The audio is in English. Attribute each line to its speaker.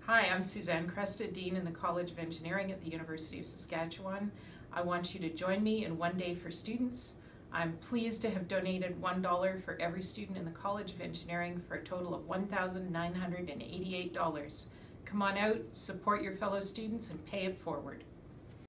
Speaker 1: Hi, I'm Suzanne Cresta, Dean in the College of Engineering at the University of Saskatchewan. I want you to join me in One Day for Students. I'm pleased to have donated $1 for every student in the College of Engineering for a total of $1,988. Come on out, support your fellow students, and pay it forward.